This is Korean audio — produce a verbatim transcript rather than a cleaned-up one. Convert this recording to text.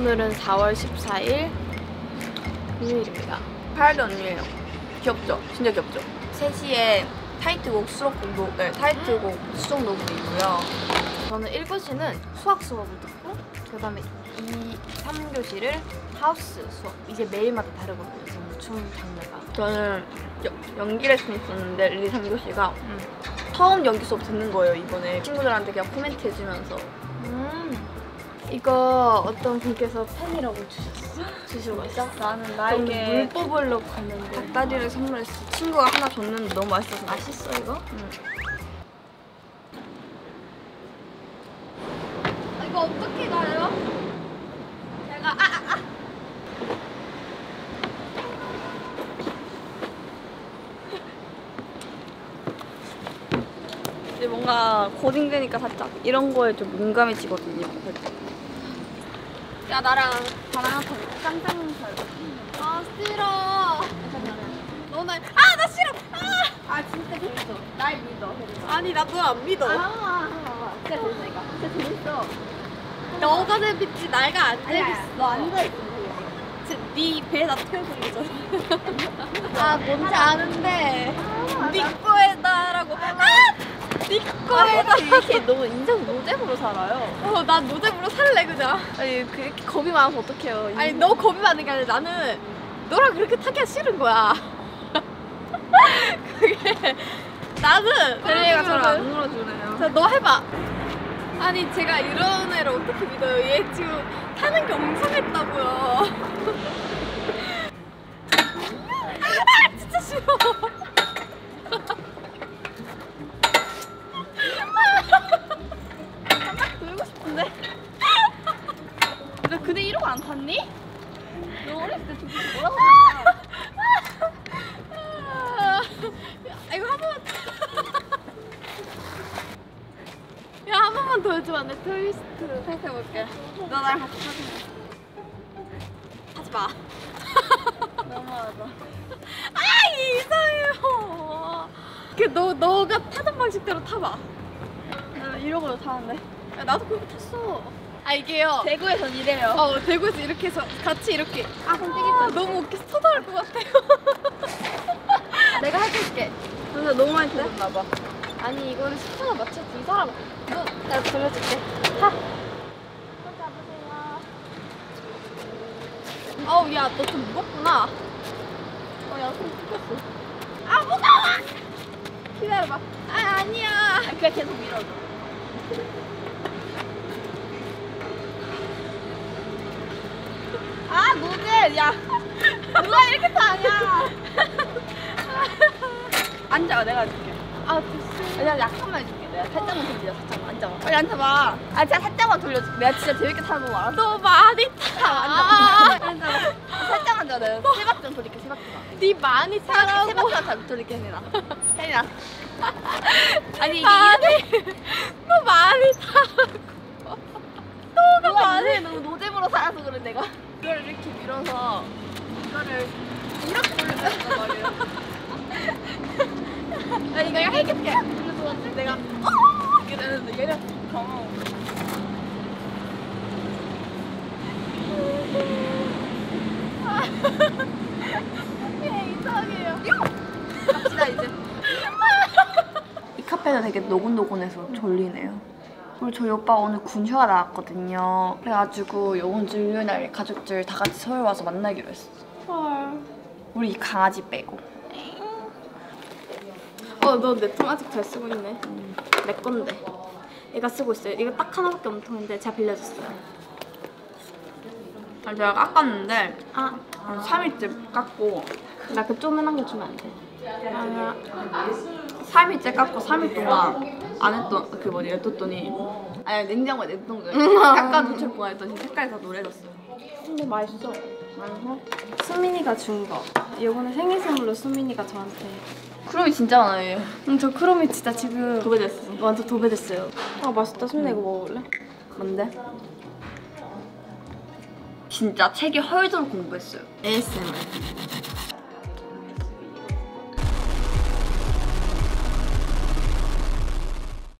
오늘은 사월 십사일 금요일입니다. 파일드 언니예요. 귀엽죠? 진짜 귀엽죠? 세 시에 타이틀곡 수록 공부, 네, 타이틀곡 수록 녹음이고요. 저는 일 교시는 수학 수업을 듣고 그 다음에 이, 삼 교시를 하우스 수업. 이제 매일마다 다르거든요. 저는 춤 장르가. 저는 여, 연기 레슨 있었는데 일, 이, 삼 교시가 음, 처음 연기 수업 듣는 거예요. 이번에 친구들한테 그냥 코멘트 해주면서. 음, 이거 어떤 분께서 팬이라고 주셨어? 주시고 있어? 나는 나에게 물 뽑으려고 갔는데 닭다리를 선물했어. 친구가 하나 줬는데 너무 맛있어서. 맛있어 이거? 응. 아, 이거 어떻게 가요? 제가 아 아, 아. 이제 뭔가 고딩되니까 살짝 이런 거에 좀 민감해지거든요. 야 나랑 나랑 한번 짱짱 살자. 아 싫어. 너는 아나 싫어. 아, 아 진짜 재밌어. 날 믿어. 아니 나 너 안 믿어. 아 진짜 재밌어. 진짜 재밌어. 너가 재밌지 나가 안 재밌어. 너안 재밌어. 네 배에다 태워본 거잖아. 아 뭔지 아는데. 네 거에다라고. 아! 네 거에다. 이렇게 너무 인생 노잼으로 살아요. 어, 난 노잼으로 살래 그냥. 아니 그렇게 겁이 많아서 어떡해요. 아니 너 겁이 많은 게 아니라 나는 너랑 그렇게 타기가 싫은 거야. 그게 나는 델리가 저를 안 물어주네요. 자, 너 해봐. 아니 제가 이런 애를 어떻게 믿어요? 얘 지금 타는 게 엉성했다고요. 아 진짜 싫어. 한 바퀴 돌고 싶은데. 너 그대 이러고 안 탔니? 너 어렸을 때 저기 뭐라고 했냐? 아, 이거 한 번만. 야, 한 번만 더 해주면 안 돼? 트위스트. 다시 해볼게. 너 나랑 같이 타자. 하지 마. 너무하다. 아, 이상해요. 그 너 너가 타던 방식대로 타봐. 나 이러고도 타는데. 야, 나도 그렇게 탔어. 아 이게요. 대구에선 이래요. 어 대구에서 이렇게 해서 같이 이렇게. 아, 손 아, 찌겠다. 너무 웃겨서 터져날 것 같아요. 내가 해줄게. 근데 너무 많이 들었나 봐. 아니 이거는 스프가 맞춰서 이 사람. 너 내가 돌려줄게. 하. 어우 야 너 좀 무겁구나. 어, 야, 손 찢겼어. 아 무거워. 기다려봐. 아 아니야. 아, 그냥 계속 밀어줘. 아, 노잼! 야! 누가 이렇게 타냐! 앉아, 내가 해줄게. 아 됐어. 내가 약간만 해줄게. 내가 살짝만 돌려, 살짝만. 앉아봐. 빨리 앉아봐. 아, 진짜 살짝만 돌려줄게. 내가 진짜 재밌게 타는 거 알았어. 너 많이 타. 앉아봐. 앉아봐. 살짝만 더 내가 세 바퀴만 돌릴게, 세 바퀴만. 네 많이 세 타라고. 바퀴만 잘 돌릴게, 혜린아. 혜린아. 아니, 이게 아니 이렇게. 너 많이 타. 너가 많이 너무 노잼으로 살아서 그래, 내가. 이걸 이렇게 밀어서 이거를 이렇게 돌려준단 말이에요. 아니 내가 이렇게 돌려줬는데 내가 어 이렇게 되는데 얘는 경험. 얘 이상해요. 갑시다 이제. 이 카페는 되게 노곤노곤해서 졸리네요. 우리 저희 오빠 오늘 군휴가 나왔거든요. 그래가지고 이번 주 일요일날 가족들 다 같이 서울 와서 만나기로 했어. 헐. 우리 이 강아지 빼고. 어, 너 내 통 아직 잘 쓰고 있네. 음. 내 건데. 얘가 쓰고 있어요. 이거 딱 하나밖에 없는 통인데 제가 빌려줬어요. 아, 제가 깎았는데 아, 한 삼 일째 깎고 나 그 쪼매난 거 주면 안 돼. 아, 삼 일째 깎고 삼 일 동안 안 했던 그 뭐지 냅뒀더니 아니 냉장고에 냅둔 거예요. 약간 놓칠 뻔했더니 색깔이 다 노래졌어요. 근데 맛있어. 맛있어? 수민이가 준 거. 이거는 생일 선물로 수민이가 저한테. 크롬이 진짜 많아요. 응, 저 크롬이 진짜 지금 도배됐어. 완전 도배됐어요. 아 맛있다. 수민아 이거 먹어볼래? 뭔데? 진짜 책에 헐도록 공부했어요. 에이에스엠알.